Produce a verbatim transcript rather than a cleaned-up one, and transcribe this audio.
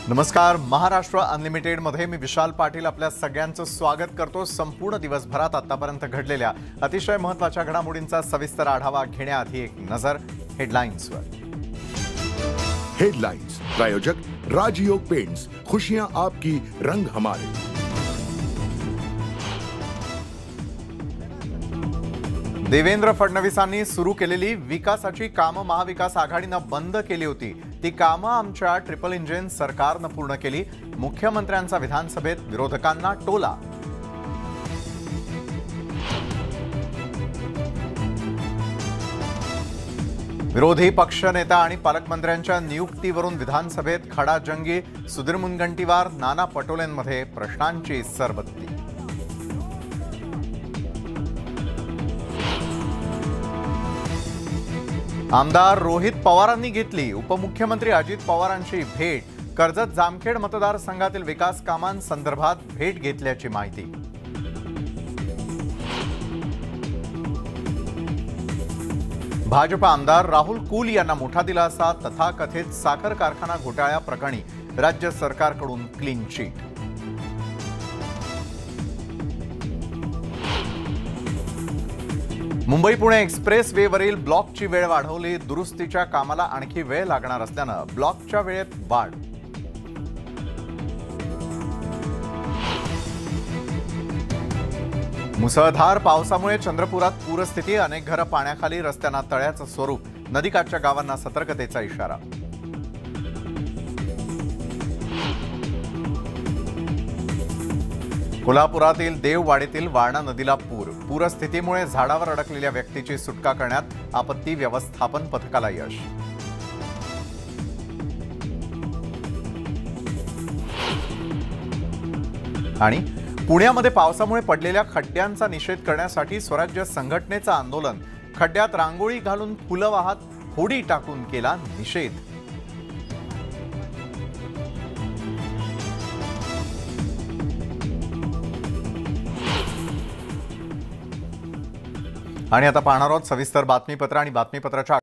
नमस्कार, महाराष्ट्र अनलिमिटेड मध्ये मी विशाल पाटील आपल्या सगळ्यांचं स्वागत करतो। संपूर्ण दिवसभरात आतापर्यंत घडलेल्या अतिशय महत्त्वाच्या घडामोडींचा सविस्तर आढावा घेण्याआधी एक नजर हेडलाइन्सवर। हेडलाइन्स प्रायोजक राजयोग पेंट्स, खुशियां आपकी, रंग हमारे। देवेंद्र फडणवीसांनी सुरू केलेली विकासाची कामं महाविकास आघाडीनं बंद केली होती। ती कामं आमच्या ट्रिपल इंजिन सरकारनं पूर्ण केली। मुख्यमंत्र्यांचा विधानसभेत विरोधकांना टोला। विरोधी पक्षनेता आणि पालकमंत्र्यांच्या नियुक्तीवरून विधानसभेत खडाजंगी। सुधीर मुनगंटीवार, नाना पटोलेंमध्ये प्रश्नांची सरबत्ती। आमदार रोहित पवारांनी घेतली उपमुख्यमंत्री अजित पवारांची भेट। कर्जत जामखेड मतदारसंघातील विकास कामांसंदर्भात भेट घेतल्याची माहिती। भाजपा आमदार राहुल कुल यांना मोठा दिलासा। तथाकथित साखर कारखाना घोटाळ्याप्रकरणी राज्य सरकारकडून clean chit. Mumbai Pune express वेवरील ब्लॉकची वेळ वाढवली। दुरुस्तीच्या कामाला आणखी वेळ लागणार असल्यानं ब्लॉकच्या वेळेत वाढ। मुसळधार पावसामुळे चंद्रपुरात पूरस्थिती। अनेक घरं पाण्याखाली, रस्त्यांना तळ्याचं स्वरूप। नदीकाठच्या गावांना सतर्कतेचा इशारा। कोल्हापुरातील देववाडीतील वारणा नदीला पूर। पूरस्थितीमुळे झाडावर अडकलेल्या व्यक्तीची सुटका करण्यात आपत्ती व्यवस्थापन पथकाला यश। आणि पुण्यामध्ये पावसामुळे पडलेल्या खड्ड्यांचा निषेध करण्यासाठी स्वराज्य संघटनेचं आंदोलन। खड्ड्यात रांगोळी घालून फुलं वाहत होडी टाकून केला निषेध। आणि आता पाहणार आहोत सविस्तर बातमीपत्र आणि बातमीपत्राच्या